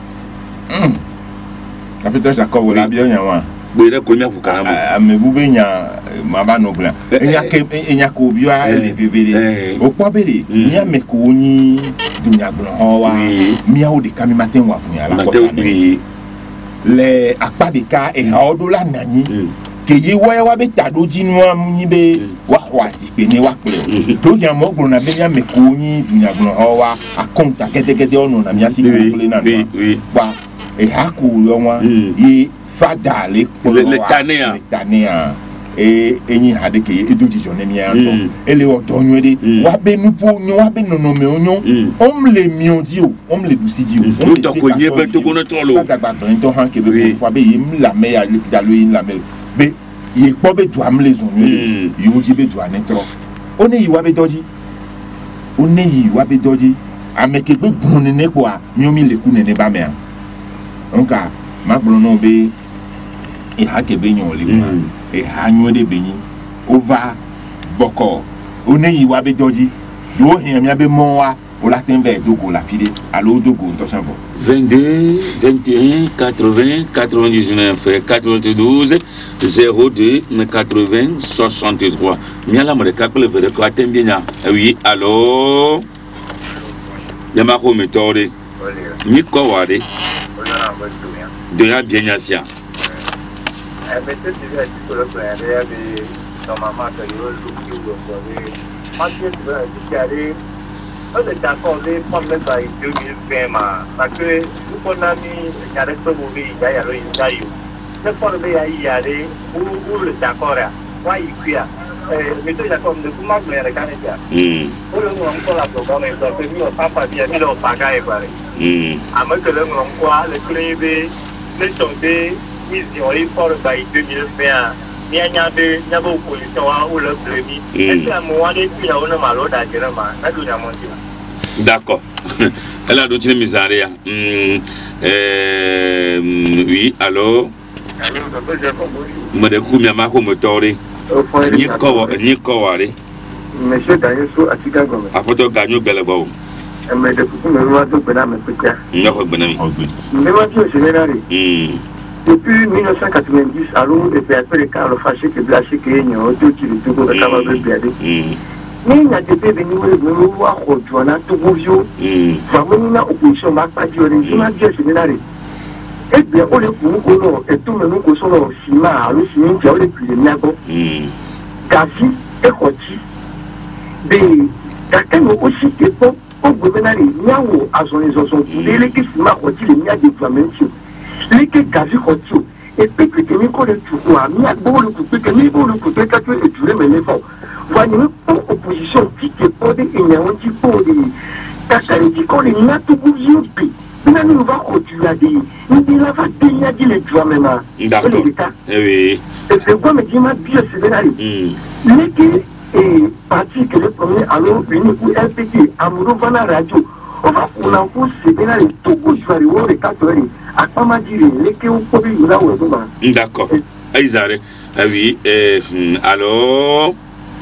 Après toi Jacob là bien yawa. Oui, là combien vous carrément. Mais vous benya mama no blanc. Il y a kobia les vevele. Au quoi belé, il y a mekoni dunya blanc wa. Mia o de kami matin wa funya la ko. Les akpa de ka e ha odo la nani. Que ye wa be tado jinwa munyibe wa si pene wa pe. To ya mo gbo na be ya mekoni dunya blanc wa a konta gede ono na mi asi ko na. Ba e ha ko yo wa e fada le tanea et ni hade ke edo dijone mi anto ele odonyo de wa be nupo nyo wa be nonome onyo le miondi o le dusidi o to ko nye be to ko no ton lo ta gba ton to han ke be ko be yim la me ya le pidalo yin la me be ye po be do am le zonyo yo ji be do anetro one yi wa be doji ameke gbe gbon ne ko a mi o mi le ku ne ne ba me an onka ma gbon no be et ha ke benyo le ma et ha nyo de benyi over boko oneyi wa be doji do hin mi abe mo wa o la tembe dogo la file allo dogo to chanbo 22 21 80 99 92 02 80 63 mi ala mo de ka le vere ko atembe nya oui allo yama ko metore ni ko wade de ya bien nya mais c'est déjà dit que le plan est normalement que il faut parce que tu vas aller on est d'accord les problèmes de 2020 parce que nous on a mis il y a des mauvais il y a le problème il y a des où le d'accord là ouais il y a mais toi d'accord de comment me le Canada pour le moment on la programme est donc mis au papa bien mis au pagaille quoi à moins que le moment quoi le privé le tomber ils ont eu fort by 2020 il y a beaucoup de pollution ou le prémis et c'est à moi de puis on a mal au d'ailleurs na du monter d'accord elle a d'autres misaria oui allô Mode kumia mako motori ni ko wari monsieur Danielso atika gome apoto ganyo belebo mais de tout me loi do bena me petia ngako benami mais moi je général depuis 1990 alors et puis après le cas le fâché que blaché que nyo tout qui tout ko ka ba biade ni na de be ni wo wa ko jona to bovio vraiment na opposition ba pa di ore ma je général et bien on le pour et tout le monde ko so no sima alors sima qui on le plus niago gazi et koti be quelqu'un aussi que pour au gouvernement niawo azonizo so les qui sima koti le nia déploiement les qui gazi koti et puis que ni ko le tout a mi agbo le couper que ni bo le couper que tu et tu le mener fort voyez pour opposition qui est pour des ignorants qui pour des kakari qui ko le nia to bouillon maintenant nous va continuer à dire nous la va tenir dit les droits maintenant d'accord oui et c'est quoi me dit ma bien c'est les qui est parti que le premier alors unique ou RPT amoureux vana radio on va pour l'enfant c'est bien les Togo je vais voir les 4 heures à pas m'a dire les qui ont problème là où d'accord Aïzare oui alors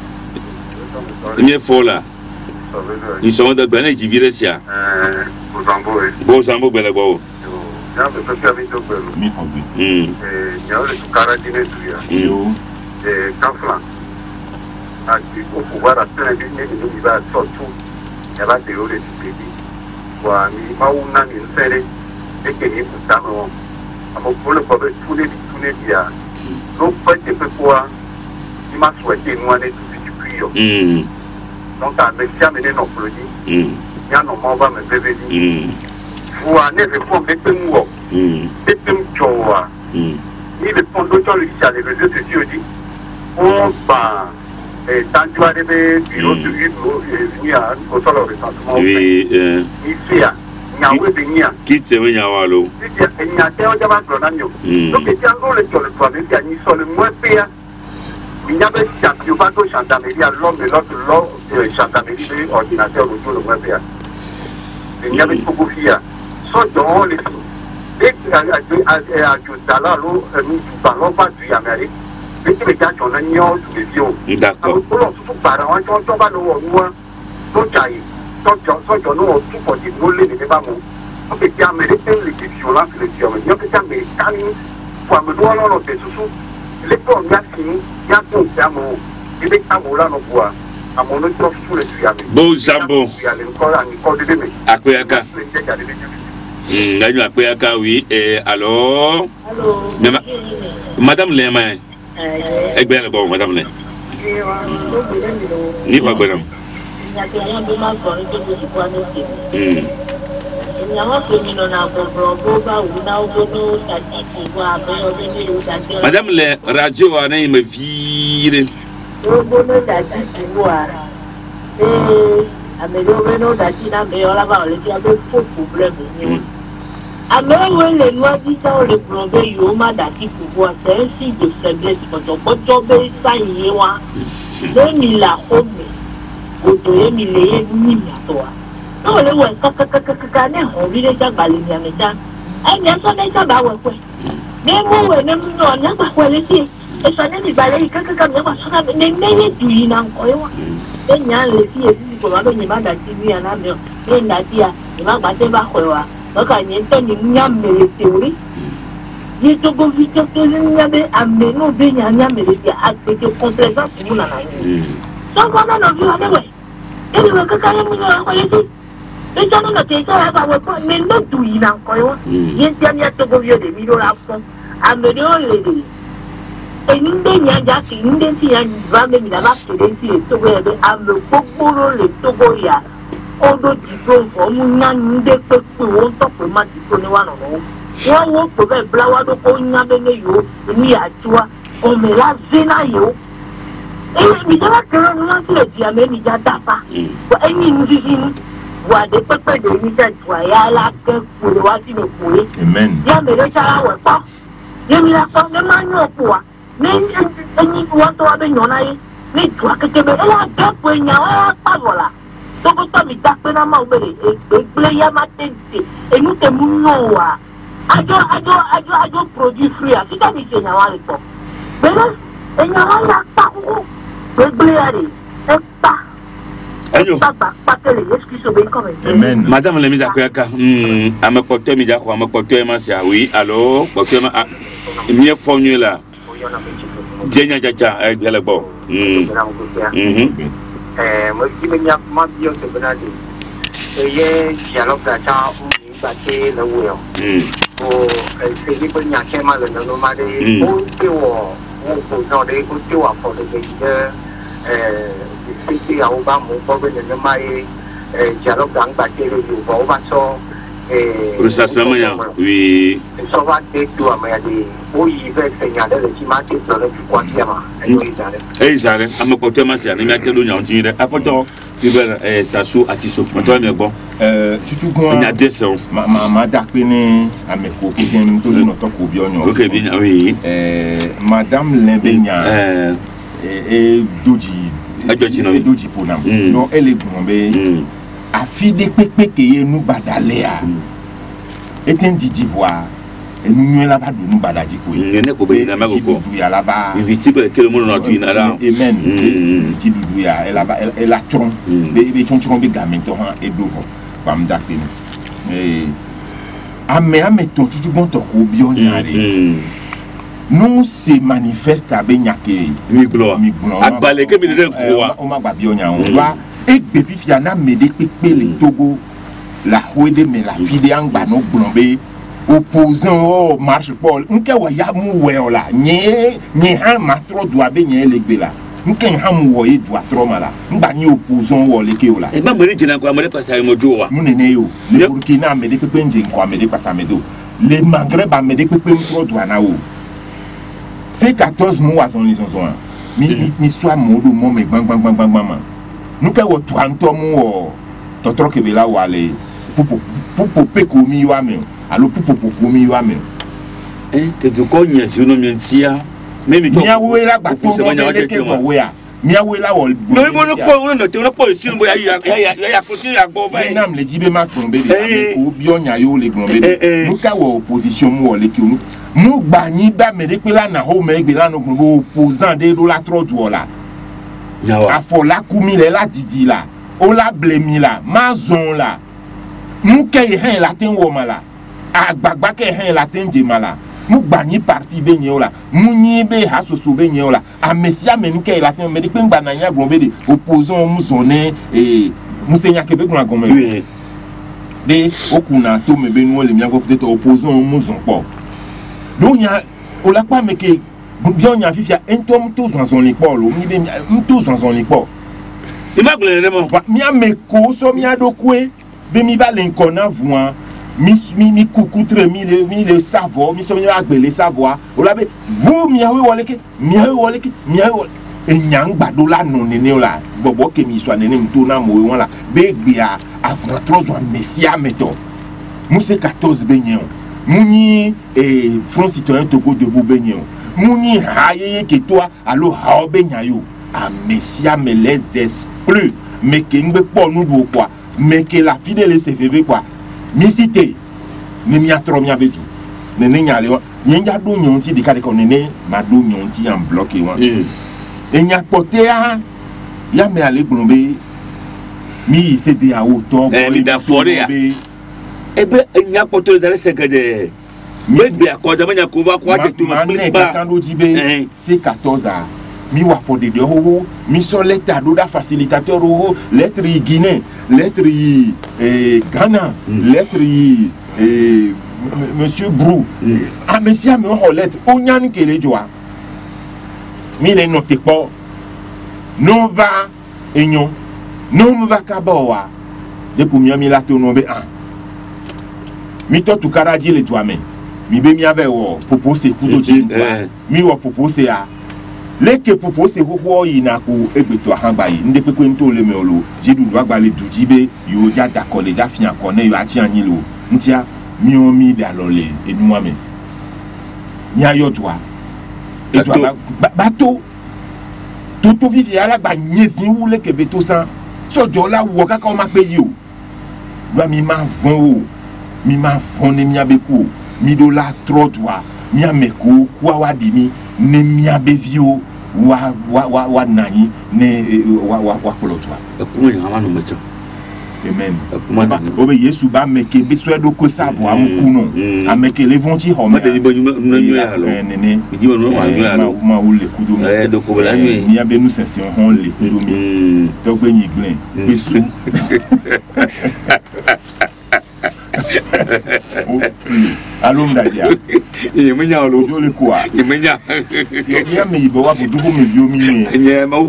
il est fort là nous sommes de Benin qui vire ça Bozambo belebo ya me pesa vito pelo mi hobi ya le caractère tu Kafla aqui o pouvoir até ele vai solto ela deu de pedir kwa ni mauna ni sere e que ni putano amo pole pobre tune dia no pode pe kwa ni ma souhaiter nous en est du puyo donc à me jamais non produit ya no ma va me bébé voix ne répond que moi. C'est un joie. Il répond d'autres sur les réseaux sociaux. On va. Tant que tu vas arriver bureau de venir au sol au recensement. Oui. Il fait. Qui te veut y avoir l'eau? Il y a un donc il y a un rôle sur le toit, il y a une seule moins payée. Il y a un champion de chantamélie à l'homme et l'autre chantamélie de l'ordinateur autour de moins payé. Il y a beaucoup de filles. Soit dans les filles. Et à Jotala, nous parlons pas du Amérique. Mais tu me dis qu'on a mis en sous les vieux. D'accord. Pour nous, parents, on va nous voir. Donc, soit qu'on a tout pour dire nous les débats. On peut dire américain, l'équipe violente, les Américains, on peut dire américain, pour me doit l'on fait sous. Les pommes, il y a fini, il y a tout, il y a mon. Il y a mon là, on voit. À mon autre sous les tuyaux. Bon, Zambo. Akoyaka. Akoyaka, oui. Et alors? Madame Lema. Egbert, bon, Madame Lema. Ni quoi, bonhomme? Madame les radios en a me vire. Alors, les lois disent le problème, il y a d'acquis pouvoir, c'est un signe de faiblesse. Quand on peut tomber, ça y est, 2000 la home. Otoye mileye minatoa. No le wa kaka ne ho bi le jagba le ni ameja. E ni so ne jagba we kwe. Ne mo we ne mu no nya gba kwele ti. E so ne ni bale kaka me wa so ka ne ne du yi na nko wa. E nya le ti e ti ko ba lo ni ma da ti ni ana me. E na ti a ni ma gba te ba kwe wa. O ka ni to ni nya me le ti ori. Ni to go vi to nya be ameno be nya me le ti a te complaisance mu na na ni. Donc on a vu avec ouais. Et le cas quand même on a dit. Et ça nous a été ça va ouais mais non tout il a encore. Il y a tout go vieux de millions la fond. Améliorer les. Et nous des nya ja qui nous des si ya va même la marque des si et tout go à me popolo le togo ya. On doit dire on nya nous des peu on top ma ti ko ni wa no. Wọ́n ko be blawa do ko nya be ne yo ni a tua. On me la zena yo. Et il y a que l'on a dit à mes médias d'apa. Et nous disons, voilà des peuples de l'unité de la pour le voir si le poulet. Amen. Il y a mes léchars à pas. Il y a mis la forme de manion pour. Mais il faut avoir des nonailles. Mais toi que tu veux, elle a deux points, il n'y a pas voilà. Donc, on m'a dit que la main et blé à ma tête. Et nous te mounons. Adjo produit fruit. Si tu as dit que c'est un peu. Mais là, il n'y a pas. Amen. Madame le mida koyaka amakoto mida ko amakoto emasia oui alors koto ma mieux formule là jenya jaja gele bo moi qui me nya ma bio de benadi ye dialogue da ta ba ke le wo o se ni ko nya ke ma le no ma de o ke wo o no de o ke wa ko de c'est à Obama, on peut venir mai dialogue dans la télé du Bobasso et ça ça oui ça va être tout à mais des oui il va signaler le timati dans le quatrième et ça am ko tema sia ni mi telo nyaw ti re apoto ti be sasu atiso to me bon tutu ko nya deson ma dakpene ameko ko ken to le no to ko bi onyo OK bien oui madame Lembenya et Doji Ponam. Donc elle est bombée. A fille de pépé qui est nous badalea. Et un d'Ivoire. Et nous là bas nous badadi ko. Ne ko be na ma ko. Ya là bas. Invisible que le monde n'a tu na là. Amen. Ti dudu ya elle a tron. Be tron be gamento han et devant. Bam dakini. Ame ton tout bon to ko bi onyare. Non se manifeste à Benyake. Miglo. Abalé que me donne quoi. On m'a babio nya on doit et befifiana mede pepe le Togo la hoede me la fide angba no blombe opposant marche Paul. Unke wa ya mu we ola. Nye han matro doit be nye legbe la. n'ken ham wo e doit trop mala ngba ni opposant wo le ke ola e ma mori jina ko amade pasa mo do wa munene yo le Burkina me de pepe nje ko amade pasa me do le Maghreb a me de pepe mtro do na o c'est 14 mois en lisons mi soit modo mo me bang nous ke wo twanto mu wo totro ke be la wale pupo pe ko mi wa me alo pupo ko mi wa me que tu connais sur nos métiers même mi awe la gba to mo le ke mo we a mi awe la wo no mo no po si mo ya ko ti ya go ba nam le jibe ma tomber de ko bi onya yo le grombe nous ka wo opposition mu wo le ke nous gba yin ba me de pe la na ho me gbe la no grombe opposant de do la tro du la afo la kumi le la didi la o la blemi la mazon la nous ke hen la ten wo mala agbagba ke hen la ten je mala mu gbanyi parti be nye ola mu nyi be hasoso be nye ola amesia menike la ten me de pe ngba na nya glombe de opposant mu zone musenya ke be gna gome de okuna to me be nu le mia ko peut-être opposant mu zon po do nya ola pa me ke bien nya fifia entom to zon li po lo mi be to zon li po imagine le mo mi ameko so mi adokwe be mi va l'enkona voan mi coucoutre mi le savoir mi so mi agbele savoir o la be vous mi awe woleke enyang gbado la non nene la bobo ke mi so nene mto na mo won la be gbe avant 3 ans messia meto mu se 14 benyen mu ni Front Citoyen Togo debout benyen mu ni haye ke toi allo ha benyayo a messia me les exclus mais ke ngbe po nu do quoi mais que la fidèle CVV quoi mi cité ne mi atro mi abetu ne ne nyale wa nyenja do nyonti de kale ko ne ne ma do nyonti en bloqué wa e nya potea ya me ale glombe mi cité a auto mi da fore ya ebe nya potea dale sekede me akoda manya ko va kwa de tout ma kando jibe c'est 14 a mi wa fode de ho mi so l'état do da facilitateur ho lettre Guinée lettre Ghana lettre monsieur Brou monsieur me ho lettre onyan kele joa mi le note pas non va enyon non va kabawa de pour mi la to no be an mi to tu karaji le joa me mi be mi ave wo propose kudo ji mi wo propose a leke popo se ho ina ko egbeto ahangba yi nde pepe nto le me olo jidu do agbale dujibe yo ja da kole ja fian kone yo achi anyi lo ntia mi o mi da lole enuwa me ni ayodwa edwa bato to vivi ala gba nyezin wu leke beto san so jo la wo kaka o ma pe yi o do mi ma von ne mi abeku mi do la trotwa mi ameko kwa wadi mi ne mi abevio wa nani ne wa kolotwa kuma ni amanu mecho amen obe Yesu ba meke beso edo ko savo amukuno ameke levonti home de bonyu nyu ya lo nene bi wonu wa nyu ya lo ma o le kudo mi do ko la nyu mi abe nu session hon le kudo mi to gbe yin glen beso alum dadia imenya lo jo le kwa imenya ya me ibo wa fudugo me bio mi nye ma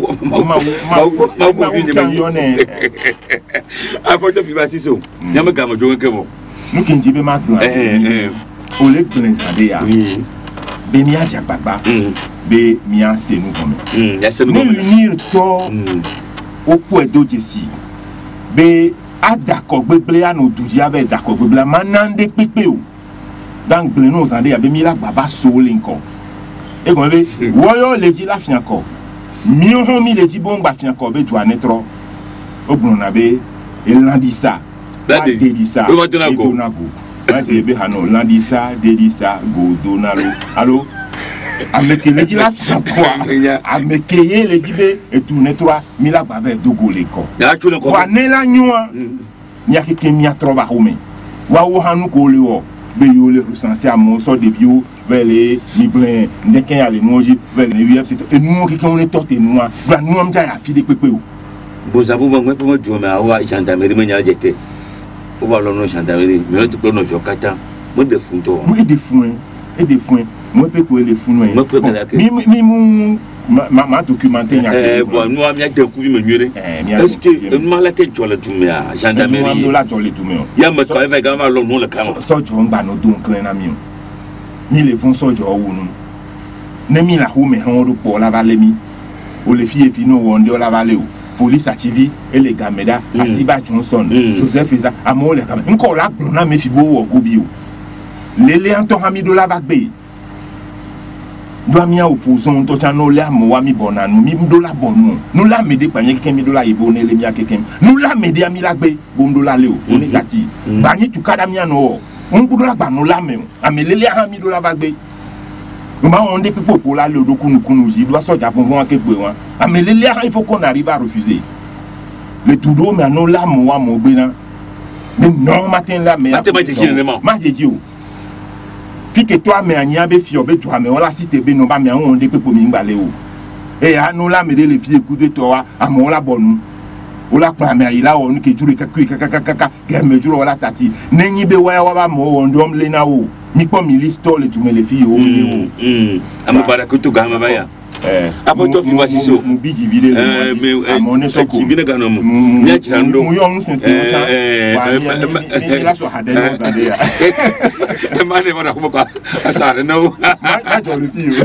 yone apoto fi basiso nyama gamo jo nkebo nuki njibe ma glan o le glen sade ya be mi aja baba be mi ase nu kome ya se no unir to o ko edo jesi be adako gbeble anu duji abe dako gbeble manande pepe o dan gble no zande abe mi la baba so linko e go be woyo leji la fian ko mi ho mi leji bomba fian ko be duane tro ogbon na be elandisa dedisa o donago ma je be hano landisa dedisa go donalo allo ameke leji la fian ko ameke ye leji be etune tro mi la baba dogo le ko ya tu ko wa ne la nyua nya keke mi atroba home wa wo hanu ko le wo be yo le recenser à mon sort de bio vele mi blen ndeken ya le noji vele ne UFC et nous keke on est torté nous doit nous am ja ya fi de pepe o bo sabu ba ngwe mo du me awa gendarmerie me nya jete o va lo no gendarmerie me to ko no jokata mo de fun mo e de fun mo pe ko le fun mi mu ma documenté bon nous a mis un coup mieux est-ce que nous la tête sur le tumia gendarmerie la sur le tumia ya me quand même gama lo no le kama so jo ngba no don kan na mi ni le fun so jo wu nu ne mi la hu me han ro po la vale mi o le fi no wonde o la vale o police activi et les gameda Asiba Johnson Joseph Eza amo le kama nko la gbona me fi bo wo gobi o lele anton hamido la bagbe doit mia opposant to chano la mo wa mi bonanu mi dola bonu nous la mede panye keken mi dola ibone le mia keken nous la mede ami la gbe bom dola le o oni kati banye tu kada mia no on dola gba no la me amelele ha mi dola bagbe ma on de pipo pour la le do kunu ji doit soja fonfon akegbe wan amelele ha il faut qu'on arrive à refuser le tudo mais no la mo wa mo gbe na mais non matin la mais ma je o fi que toi mais anya be fi obe toi mais on la cité be no ba mais on de pe po mi ngbale o e ya no la me de le fi écouter toi amo la bonu o la pa me ayila o ni ke juru kaka ke me juru la tati nenyi be wa ba mo o ndom le na o mi po mi listo le tu me le fi o le o amabara ko to gama ba ya apoto fi wasiso mu biji vile le amone soko ki bina gano mu ya chirando mu yo mu sense wa ni la so hade no zande ya mane mona ko ko asare no ma jo le fi o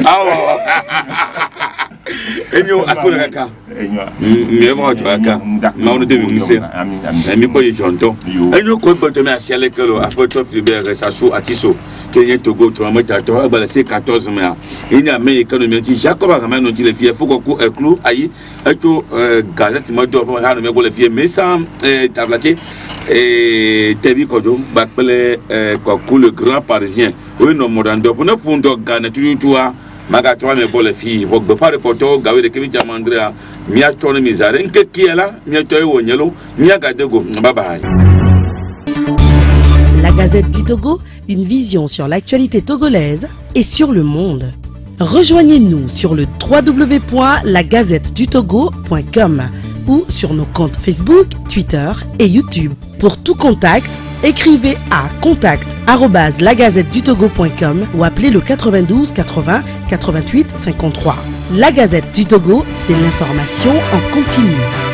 enyo akona kaka enyo mo to aka ma ono de mi se mi boye jonto enyo ko boto me asiale kelo apoto fi be resaso atiso Kenya Togo to amata to abala se 14 mai ini ame economy ti Jacob akama no ti le fie foko ko eklu ayi eto gazette mo do ba hanu me go le fie mesa tablake tebi ko do ba pele ko le grand parisien oui no modando pour ne pundo gana tutua maga 3 me go le fie bo be pare poto gawe de kemi chamandrea mia to ne mizare nke kiela mia to e wonyelo mia gadego bye bye. La Gazette du Togo, une vision sur l'actualité togolaise et sur le monde. Rejoignez-nous sur le www.lagazettedutogo.com ou sur nos comptes Facebook, Twitter et YouTube. Pour tout contact, écrivez à contact@lagazettedutogo.com ou appelez le 92 80 88 53. La Gazette du Togo, c'est l'information en continu.